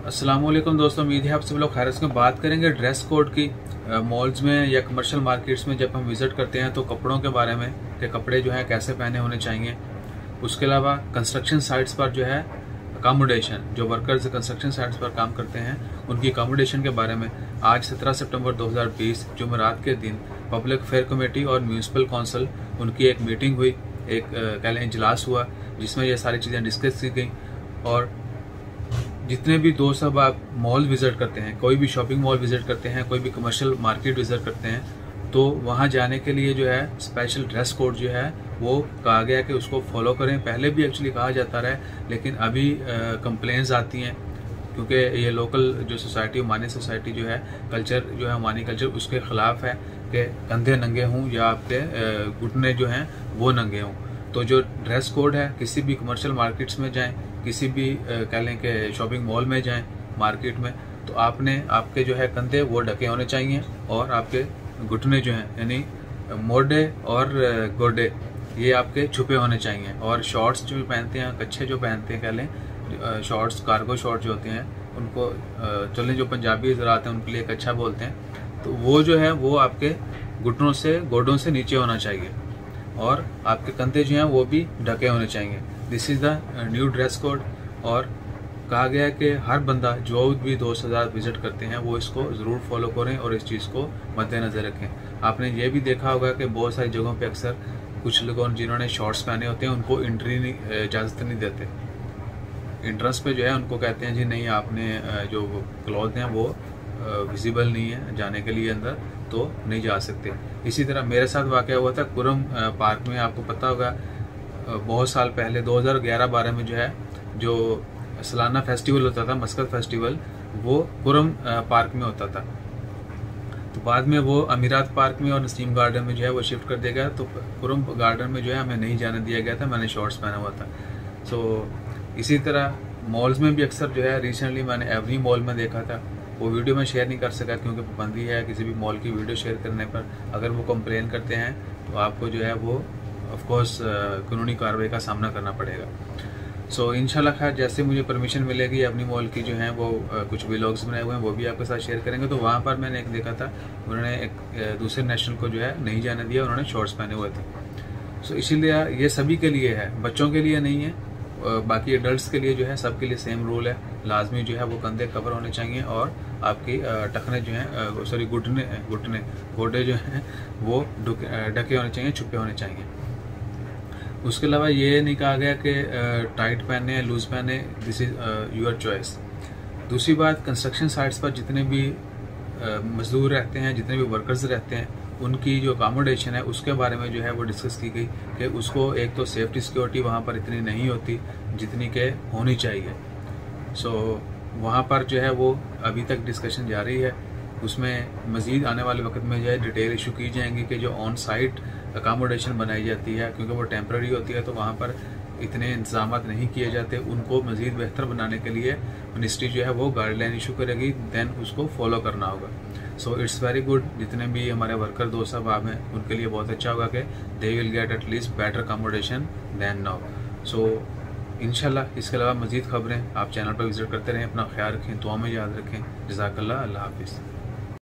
अस्सलाम वालेकुम दोस्तों, उम्मीद है आप सब लोग खैरियत से। बात करेंगे ड्रेस कोड की। मॉल्स में या कमर्शियल मार्केट्स में जब हम विजिट करते हैं तो कपड़ों के बारे में कि कपड़े जो है कैसे पहने होने चाहिए। उसके अलावा कंस्ट्रक्शन साइट्स पर जो है अकोमोडेशन, जो वर्कर्स कंस्ट्रक्शन साइट्स पर काम करते हैं उनकी अकोमोडेशन के बारे में आज 17 सितंबर 2020 जुमेरात के दिन पब्लिक फेयर कमेटी और म्यूनसिपल काउंसिल उनकी एक मीटिंग हुई, एक कह लें इजलास हुआ, जिसमें ये सारी चीज़ें डिस्कस की गई। और जितने भी दोस्त अब आप मॉल विजिट करते हैं, कोई भी शॉपिंग मॉल विजिट करते हैं, कोई भी कमर्शियल मार्केट विजिट करते हैं, तो वहाँ जाने के लिए जो है स्पेशल ड्रेस कोड जो है वो कहा गया कि उसको फॉलो करें। पहले भी एक्चुअली कहा जाता रहा है, लेकिन अभी कंप्लेंट्स आती हैं क्योंकि ये लोकल जो सोसाइटी, मानी सोसाइटी जो है, कल्चर जो है, मानी कल्चर, उसके खिलाफ है कि कंधे नंगे हों या आपके घुटने जो हैं वो नंगे हों। तो जो ड्रेस कोड है, किसी भी कमर्शियल मार्केट्स में जाएं, किसी भी कह लें कि शॉपिंग मॉल में जाएं, मार्केट में, तो आपके जो है कंधे वो ढके होने चाहिए और आपके घुटने जो हैं यानी मोढे और गोडे ये आपके छुपे होने चाहिए। और शॉर्ट्स जो पहनते हैं, कच्छे जो पहनते हैं, कह लें शॉर्ट्स, कार्गो शॉर्ट जो होते हैं, उनको चलें जो पंजाबी ज़रात हैं उनके लिए कच्छा बोलते हैं, तो वो जो है वो आपके घुटनों से, गोडों से नीचे होना चाहिए और आपके कंधे जो हैं वो भी ढके होने चाहिए। This is the new dress code. और कहा गया है कि हर बंदा जो भी दोस्त हज़ार विजिट करते हैं वो इसको ज़रूर फॉलो करें और इस चीज़ को मद्देनज़र रखें। आपने ये भी देखा होगा कि बहुत सारी जगहों पे अक्सर कुछ लोगों जिन्होंने शॉर्ट्स पहने होते हैं उनको एंट्री इजाज़त नहीं देते। एंट्रेंस पे जो है उनको कहते हैं जी नहीं, आपने जो क्लॉथ हैं वो विजिबल नहीं है, जाने के लिए अंदर तो नहीं जा सकते। इसी तरह मेरे साथ वाक़या हुआ था कुरम पार्क में। आपको पता होगा बहुत साल पहले 2011-12 में जो है जो सालाना फेस्टिवल होता था, मस्कत फेस्टिवल, वो कुरम पार्क में होता था। तो बाद में वो अमीरात पार्क में और नसीम गार्डन में जो है वो शिफ्ट कर दिया गया। तो कुरम गार्डन में जो है हमें नहीं जाने दिया गया था, मैंने शॉर्ट्स पहना हुआ था। सो इसी तरह मॉल्स में भी अक्सर जो है, रिसेंटली मैंने एवरी मॉल में देखा था, वो वीडियो में शेयर नहीं कर सका क्योंकि पाबंदी है किसी भी मॉल की वीडियो शेयर करने पर। अगर वो कंप्लेन करते हैं तो आपको जो है वो ऑफ कोर्स कानूनी कार्रवाई का सामना करना पड़ेगा। सो इंशाल्लाह खैर जैसे मुझे परमिशन मिलेगी अपनी मॉल की जो है वो कुछ व्लॉग्स बनाए हुए हैं वो भी आपके साथ शेयर करेंगे। तो वहाँ पर मैंने एक देखा था, उन्होंने एक दूसरे नेशनल को जो है नहीं जाने दिया, उन्होंने शॉर्ट्स पहने हुए थे। सो इसीलिए ये सभी के लिए है, बच्चों के लिए नहीं है, बाकी एडल्ट्स के लिए जो है सबके लिए सेम रूल है। लाजमी जो है वो कंधे कवर होने चाहिए और आपकी टखने जो हैं, सॉरी घुटने गोडे जो हैं वो ढके होने चाहिए, छुपे होने चाहिए। उसके अलावा ये नहीं कहा गया कि टाइट पहने या लूज पहने, दिस इज़ योर चॉइस। दूसरी बात, कंस्ट्रक्शन साइट्स पर जितने भी मजदूर रहते हैं, जितने भी वर्कर्स रहते हैं, उनकी जो अकोमोडेशन है उसके बारे में जो है वो डिस्कस की गई कि उसको एक तो सेफ्टी सिक्योरिटी वहाँ पर इतनी नहीं होती जितनी के होनी चाहिए। सो वहाँ पर जो है वो अभी तक डिस्कशन जारी है। उसमें मज़ीद आने वाले वक्त में जो है डिटेल इशू की जाएंगी कि जो ऑन साइट अकोमोडेशन बनाई जाती है, क्योंकि वो टेम्पररी होती है तो वहाँ पर इतने इंतजाम नहीं किए जाते, उनको मज़ीद बेहतर बनाने के लिए मिनिस्ट्री जो है वो गाइडलाइन इशू करेगी, देन उसको फॉलो करना होगा। So it's very good. जितने भी हमारे वर्कर दोस्त साहब हैं उनके लिए बहुत अच्छा होगा कि they will get at least better accommodation than now. So इंशाल्लाह इसके अलावा मज़ीद खबरें आप चैनल पर विजिट करते रहें। अपना ख्याल रखें, दुआ में याद रखें। जज़ाकल्लाह, अल्लाह हाफिज़।